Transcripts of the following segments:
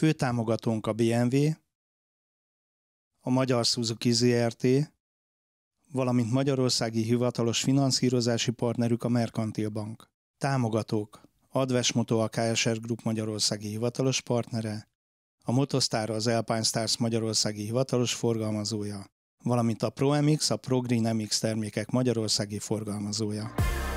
Főtámogatónk a BMW, a Magyar Suzuki Zrt., valamint magyarországi hivatalos finanszírozási partnerük a Merkantil Bank. Támogatók: Adves Moto, a KSR Group magyarországi hivatalos partnere, a Motostar, az Alpine Stars magyarországi hivatalos forgalmazója, valamint a ProMX, a ProGreen MX termékek magyarországi forgalmazója.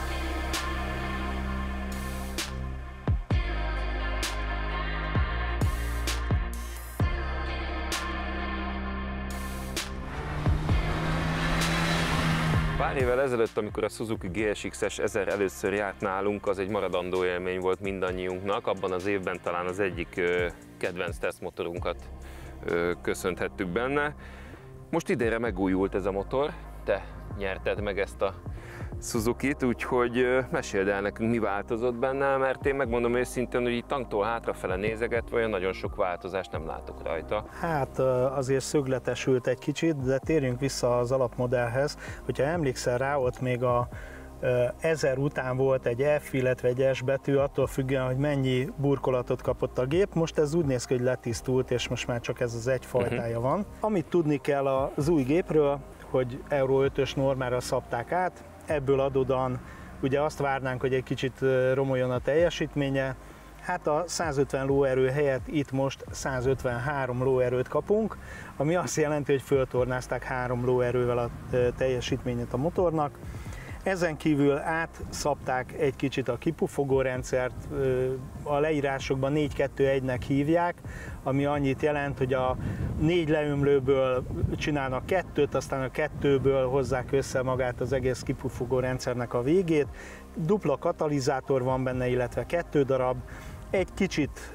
Pár évvel ezelőtt, amikor a Suzuki GSX-es 1000 először járt nálunk, az egy maradandó élmény volt mindannyiunknak. Abban az évben talán az egyik kedvenc tesztmotorunkat köszönhettük benne. Most idénre megújult ez a motor, te nyerted meg ezt a Suzukit, úgyhogy meséld el nekünk, mi változott benne, mert én megmondom őszintén, hogy itt tanktól hátrafele nézegetve olyan nagyon sok változást nem látok rajta. Hát azért szögletesült egy kicsit, de térjünk vissza az alapmodellhez. Hogyha emlékszel rá, ott még a 1000 után volt egy F, illetve egy S betű, attól függően, hogy mennyi burkolatot kapott a gép. Most ez úgy néz ki, hogy letisztult, és most már csak ez az egy fajtája van. Amit tudni kell az új gépről, hogy Euro 5-ös normára szabták át, ebből adódóan ugye azt várnánk, hogy egy kicsit romoljon a teljesítménye. Hát a 150 lóerő helyett itt most 153 lóerőt kapunk, ami azt jelenti, hogy föltornázták 3 lóerővel a teljesítményét a motornak. Ezen kívül átszabták egy kicsit a kipufogórendszert, a leírásokban 4-2-1-nek hívják, ami annyit jelent, hogy a 4 leömlőből csinálnak 2-t, aztán a 2-ből hozzák össze magát az egész kipufogórendszernek a végét. Dupla katalizátor van benne, illetve 2 darab, egy kicsit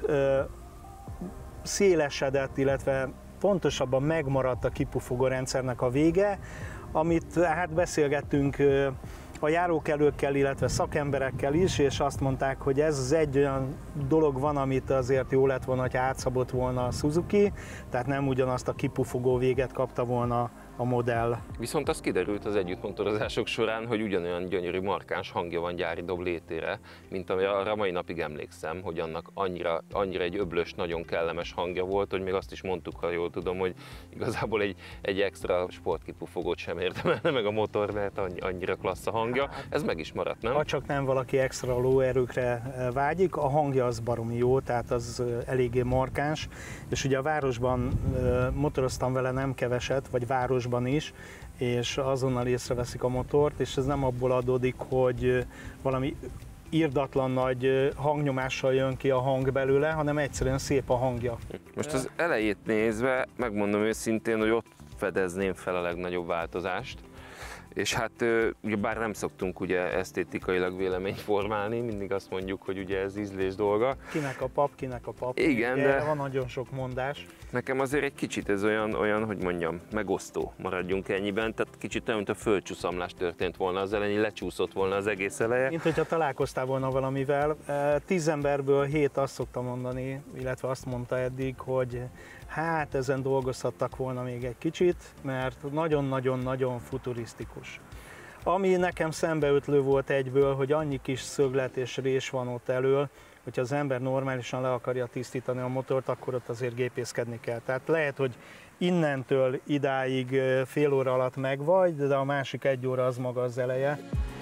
szélesedett, illetve pontosabban megmaradt a kipufogórendszernek a vége, amit hát beszélgettünk a járókelőkkel, illetve szakemberekkel is, és azt mondták, hogy ez az egy olyan dolog van, amit azért jó lett volna, hogy átszabott volna a Suzuki, tehát nem ugyanazt a kipufogó véget kapta volna a modell. Viszont az kiderült az együttmotorozások során, hogy ugyanolyan gyönyörű, markáns hangja van gyári doblétére, mint arra mai napig emlékszem, hogy annak annyira egy öblös, nagyon kellemes hangja volt, hogy még azt is mondtuk, ha jól tudom, hogy igazából egy extra sportkipufogót sem érdemelne meg a motor, mert annyira klassz a hangja. Ez meg is maradt, nem? Ha csak nem valaki extra lóerőkre vágyik, a hangja az baromi jó, tehát az eléggé markáns, és ugye a városban motoroztam vele nem keveset, vagy városban is, és azonnal észreveszik a motort, és ez nem abból adódik, hogy valami irdatlan nagy hangnyomással jön ki a hang belőle, hanem egyszerűen szép a hangja. Most az elejét nézve, megmondom őszintén, hogy ott fedezném fel a legnagyobb változást. És hát ugye bár nem szoktunk ugye esztétikailag véleményt formálni, mindig azt mondjuk, hogy ugye ez ízlés dolga. Kinek a pap, kinek a pap. Igen, de van nagyon sok mondás. Nekem azért egy kicsit ez olyan, hogy mondjam, megosztó, maradjunk ennyiben, tehát kicsit olyan, mint a földcsúszamlás történt volna az elején, lecsúszott volna az egész eleje. Mint hogyha találkoztál volna valamivel. 10 emberből 7 azt szokta mondani, illetve azt mondta eddig, hogy hát ezen dolgozhattak volna még egy kicsit, mert nagyon-nagyon-nagyon futurisztikus. Ami nekem szembeötlő volt egyből, hogy annyi kis szöglet és rés van ott elől, hogyha az ember normálisan le akarja tisztítani a motort, akkor ott azért gépészkedni kell. Tehát lehet, hogy innentől idáig fél óra alatt megvagy, de a másik 1 óra az maga az eleje.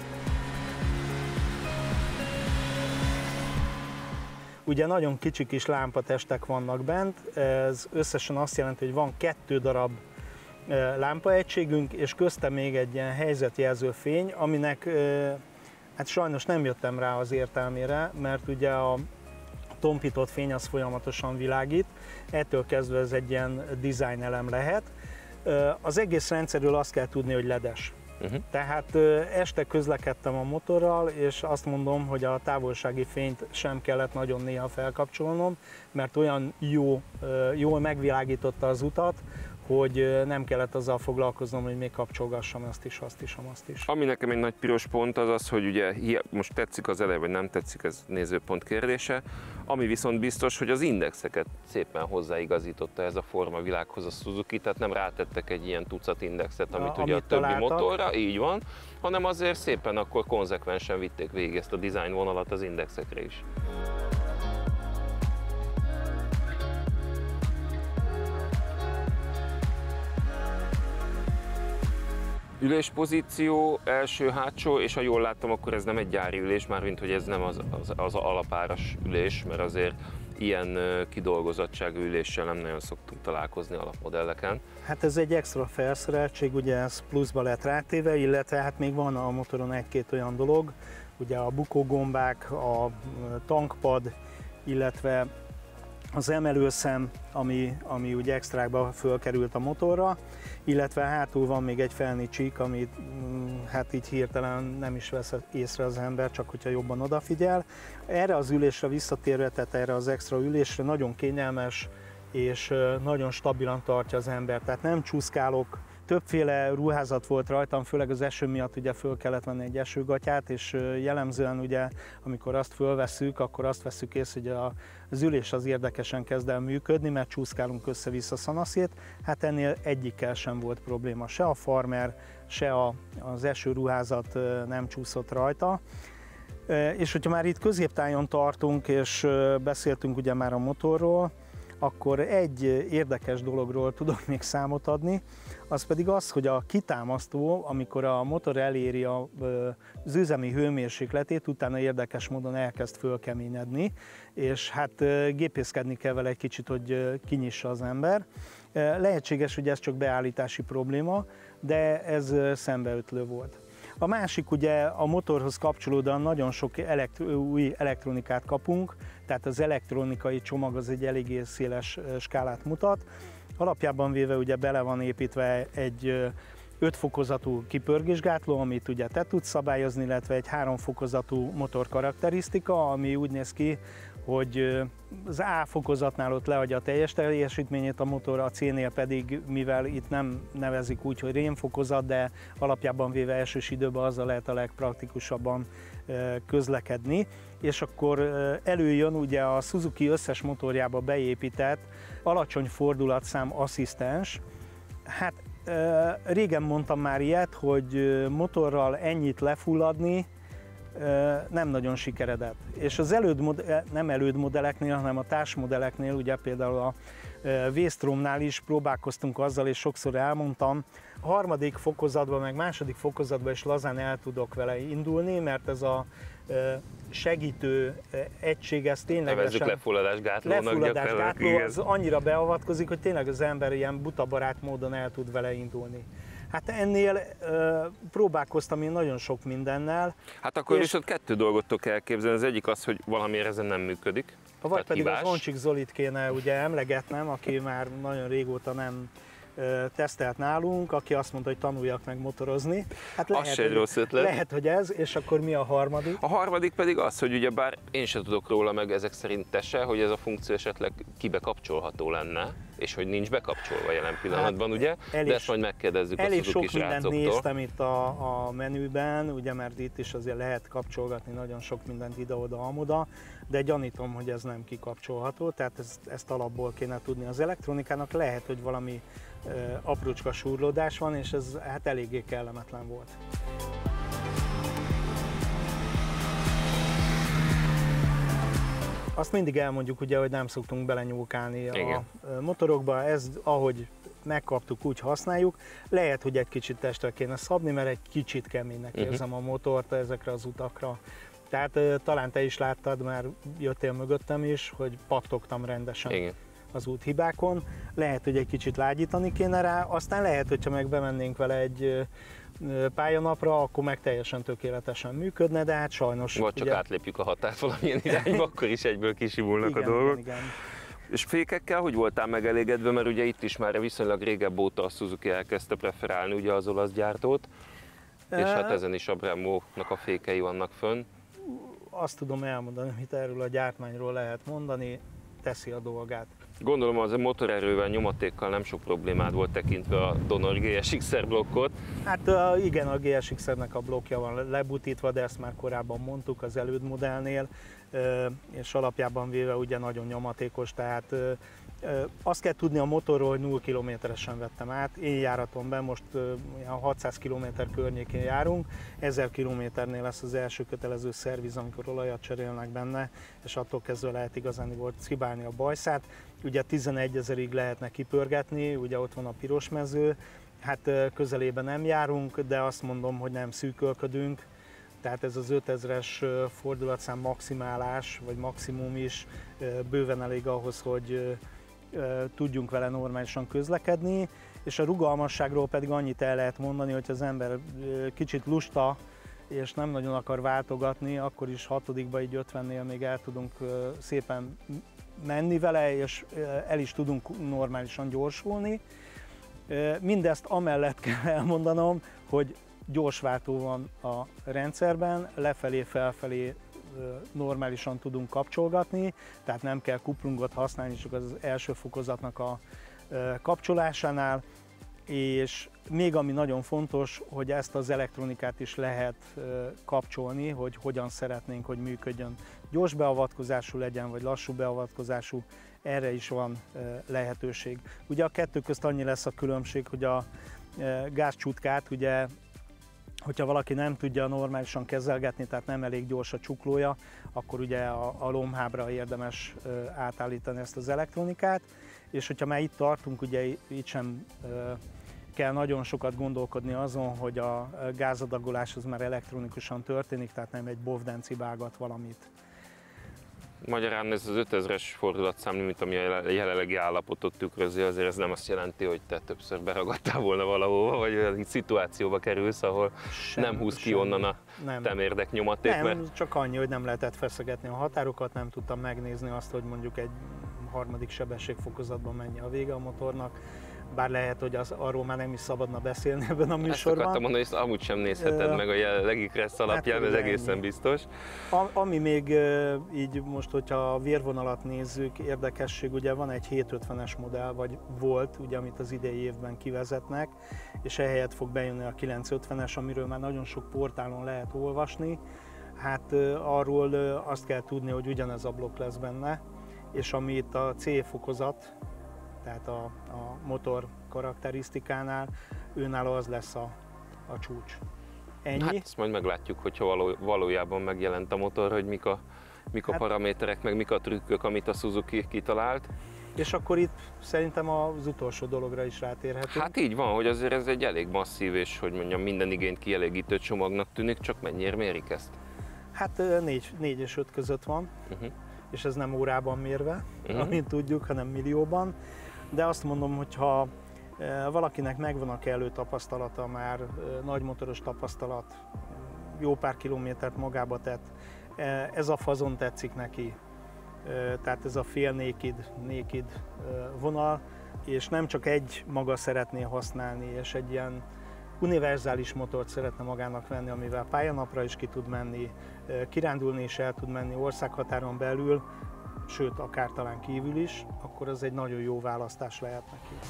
Ugye nagyon kicsi kis lámpatestek vannak bent, ez összesen azt jelenti, hogy van 2 darab lámpaegységünk, és közte még egy ilyen helyzetjelző fény, aminek hát sajnos nem jöttem rá az értelmére, mert ugye a tompított fény az folyamatosan világít, ettől kezdve ez egy ilyen design elem lehet. Az egész rendszerről azt kell tudni, hogy ledes. Tehát este közlekedtem a motorral, és azt mondom, hogy a távolsági fényt sem kellett nagyon néha felkapcsolnom, mert olyan jól megvilágította az utat, hogy nem kellett azzal foglalkoznom, hogy még kapcsolgassam azt is. Ami nekem egy nagy piros pont az az, hogy ugye most tetszik az eleje, vagy nem tetszik, ez nézőpont kérdése. Ami viszont biztos, hogy az indexeket szépen hozzáigazította ez a formavilághoz a Suzuki, tehát nem rátettek egy ilyen tucat indexet, amit ugye a többi motorra, így van, hanem azért szépen akkor konzekvensen vitték végig ezt a design vonalat az indexekre is. Üléspozíció, első-hátsó, és ha jól láttam, akkor ez nem egy gyári ülés, mármint hogy ez nem az alapáras ülés, mert azért ilyen kidolgozottságú üléssel nem nagyon szoktunk találkozni alapmodelleken. Hát ez egy extra felszereltség, ugye ez pluszba lett rátéve, illetve hát még van a motoron egy-két olyan dolog, ugye a bukógombák, a tankpad, illetve az emelőszem, ami ugye extrákba fölkerült a motorra, illetve hátul van még egy felnicsík, amit hát így hirtelen nem is vesz észre az ember, csak hogyha jobban odafigyel. Erre az ülésre visszatérve, tehát erre az extra ülésre nagyon kényelmes és nagyon stabilan tartja az ember, tehát nem csúszkálok. Többféle ruházat volt rajtam, főleg az eső miatt ugye föl kellett venni egy esőgatyát, és jellemzően ugye, amikor azt fölvesszük, akkor azt vesszük észre, hogy az ülés az érdekesen kezd el működni, mert csúszkálunk össze-vissza szanaszét. Hát ennél egyikkel sem volt probléma, se a farmer, se az esőruházat nem csúszott rajta. És hogyha már itt középtájon tartunk, és beszéltünk ugye már a motorról, akkor egy érdekes dologról tudok még számot adni, az pedig az, hogy a kitámasztó, amikor a motor eléri az üzemi hőmérsékletét, utána érdekes módon elkezd fölkeményedni, és hát gépészkedni kell vele egy kicsit, hogy kinyissa az ember. Lehetséges, hogy ez csak beállítási probléma, de ez szembeötlő volt. A másik ugye a motorhoz kapcsolódóan nagyon sok új elektronikát kapunk, tehát az elektronikai csomag az egy eléggé széles skálát mutat. Alapjában véve ugye bele van építve egy 5 fokozatú kipörgésgátló, amit ugye te tudsz szabályozni, illetve egy 3 fokozatú motor karakterisztika, ami úgy néz ki, hogy az A fokozatnál ott leadja a teljes teljesítményét a motor, a C-nél pedig, mivel itt nem nevezik úgy, hogy rémfokozat, de alapjában véve esős időben azzal lehet a legpraktikusabban közlekedni, és akkor előjön ugye a Suzuki összes motorjába beépített alacsony fordulatszám asszisztens. Hát régen mondtam már ilyet, hogy motorral ennyit lefulladni nem nagyon sikeredett. És az nem elődmodelleknél, hanem a társmodelleknél, ugye például a V-Stromnál is próbálkoztunk azzal, és sokszor elmondtam, a harmadik fokozatban, meg második fokozatban is lazán el tudok vele indulni, mert ez a segítő egység, ez ténylegesen... Nevezzük lefulladásgátlónak. Lefulladásgátló, az annyira beavatkozik, hogy tényleg az ember ilyen butabarát módon el tud vele indulni. Hát ennél próbálkoztam én nagyon sok mindennel. Hát akkor viszont 2 dolgot tudok elképzelni. Az egyik az, hogy valamiért ezen nem működik. Vagy pedig az Oncsik Zolit kéne ugye emlegetnem, aki már nagyon régóta nem tesztelt nálunk, aki azt mondta, hogy tanuljak meg motorozni. Hát lehet, hogy ez, és akkor mi a harmadik? A harmadik pedig az, hogy ugye bár én sem tudok róla, meg ezek szerint te se, hogy ez a funkció esetleg kibekapcsolható lenne, és hogy nincs bekapcsolva jelen pillanatban, ugye? De ezt majd megkérdezzük a Suzuki srácoktól. Elég sok mindent néztem itt a menüben, ugye, mert itt is azért lehet kapcsolgatni nagyon sok mindent ide-oda, amoda, de gyanítom, hogy ez nem kikapcsolható, tehát ezt alapból kéne tudni az elektronikának. Lehet, hogy valami aprócska súrlódás van, és ez hát eléggé kellemetlen volt. Azt mindig elmondjuk, ugye, hogy nem szoktunk belenyúlkálni a motorokba, ez ahogy megkaptuk, úgy használjuk. Lehet, hogy egy kicsit testre kéne szabni, mert egy kicsit keménynek érzem a motort ezekre az utakra. Tehát talán te is láttad, mert jöttél mögöttem is, hogy pattogtam rendesen. Igen. Az úthibákon. Lehet, hogy egy kicsit lágyítani kéne rá, aztán lehet, hogyha meg bemennénk vele egy pályanapra, akkor meg teljesen tökéletesen működne, de hát sajnos... Vagy csak átlépjük a határt valamilyen irányba, akkor is egyből kisimulnak a dolgok. Igen. És fékekkel hogy voltál megelégedve, mert ugye itt is már viszonylag régebb óta a Suzuki elkezdte preferálni ugye az olasz gyártót, és hát ezen is a Brembo-nak a fékei vannak fönn. Azt tudom elmondani, amit erről a gyártmányról lehet mondani, teszi a dolgát. Gondolom az a motorerővel, nyomatékkal nem sok problémád volt tekintve a Donor GSX-er blokkot. Hát igen, a GSX-nek a blokkja van lebutítva, de ezt már korábban mondtuk az elődmodellnél, és alapjában véve ugye nagyon nyomatékos, tehát azt kell tudni a motorról, hogy 0 kilométeresen vettem át. Én járatomban most 600 km környékén járunk, 1000 kilométernél lesz az első kötelező szerviz, amikor olajat cserélnek benne, és attól kezdve lehet igazán volt cibálni a bajszát. Ugye 11 000-ig lehetne kipörgetni, ugye ott van a piros mező, Hát közelében nem járunk, de azt mondom, hogy nem szűkölködünk. Tehát ez az 5000-es fordulatszám maximálás, vagy maximum is bőven elég ahhoz, hogy tudjunk vele normálisan közlekedni, és a rugalmasságról pedig annyit el lehet mondani, hogy az ember kicsit lusta, és nem nagyon akar váltogatni, akkor is 6-ba, így 50-nél még el tudunk szépen menni vele, és el is tudunk normálisan gyorsulni. Mindezt amellett kell elmondanom, hogy gyorsváltó van a rendszerben, lefelé, felfelé normálisan tudunk kapcsolgatni, tehát nem kell kuplungot használni, csak az első fokozatnak a kapcsolásánál, és még ami nagyon fontos, hogy ezt az elektronikát is lehet kapcsolni, hogy hogyan szeretnénk, hogy működjön. Gyors beavatkozású legyen, vagy lassú beavatkozású, erre is van lehetőség. Ugye a kettő közt annyi lesz a különbség, hogy a gázcsutkát, ugye, hogyha valaki nem tudja normálisan kezelgetni, tehát nem elég gyors a csuklója, akkor ugye a lombhábra érdemes átállítani ezt az elektronikát, és hogyha már itt tartunk, ugye itt sem kell nagyon sokat gondolkodni azon, hogy a gázadagolás az már elektronikusan történik, tehát nem egy bovdenci vágat valamit. Magyarán ez az 5000-es fordulatszámlimit, ami a jelenlegi állapotot tükrözi, azért ez nem azt jelenti, hogy te többször beragadtál volna valahova, vagy olyan szituációba kerülsz, ahol nem húz ki onnan a temérdek nyomaték. Nem, mert... csak annyi, hogy nem lehetett feszegetni a határokat, nem tudtam megnézni azt, hogy mondjuk egy harmadik sebességfokozatban mennyi a vége a motornak. Bár lehet, hogy arról már nem is szabadna beszélni ebben a műsorban. Ezt akartam mondani, hogy amúgy sem nézheted meg a jelenlegi kressz alapján, ez egészen ennyi. Biztos. Ami még így most, hogyha a vérvonalat nézzük, érdekesség, ugye van egy 750-es modell, vagy volt, ugye, amit az idei évben kivezetnek, és ehelyett fog bejönni a 950-es, amiről már nagyon sok portálon lehet olvasni. Hát arról azt kell tudni, hogy ugyanez a blokk lesz benne, és ami itt a C fokozat, tehát a motor karakterisztikánál, őnála az lesz a csúcs. Ennyi. Hát ezt majd meglátjuk, hogyha valójában megjelent a motor, hogy mik a paraméterek, meg mik a trükkök, amit a Suzuki kitalált. És akkor itt szerintem az utolsó dologra is rátérhetünk. Hát így van, hogy azért ez egy elég masszív és, hogy mondjam, minden igényt kielégítő csomagnak tűnik, csak mennyire mérik ezt? Hát 4 és 5 között van, és ez nem órában mérve, amint tudjuk, hanem millióban. De azt mondom, hogy ha valakinek megvan a kellő tapasztalata, már nagymotoros tapasztalat, jó pár kilométert magába tett, ez a fazon tetszik neki, tehát ez a fél naked vonal, és nem csak egy maga szeretné használni, és egy ilyen univerzális motort szeretne magának venni, amivel pályanapra is ki tud menni, kirándulni is el tud menni országhatáron belül, sőt, akár talán kívül is, akkor az egy nagyon jó választás lehet neki.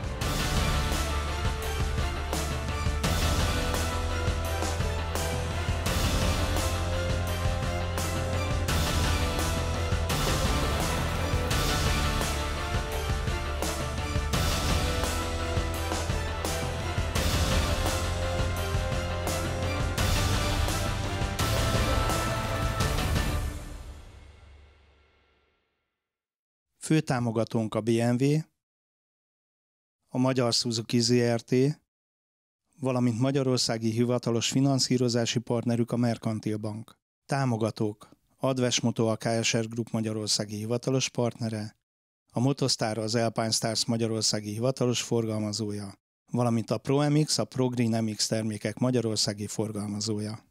Főtámogatónk a BMW, a Magyar Suzuki Zrt., valamint magyarországi hivatalos finanszírozási partnerük a Merkantil Bank. Támogatók: Adves Moto, a KSR Group magyarországi hivatalos partnere, a Motostar, az Alpine Stars magyarországi hivatalos forgalmazója, valamint a ProMX, a ProGreen MX termékek magyarországi forgalmazója.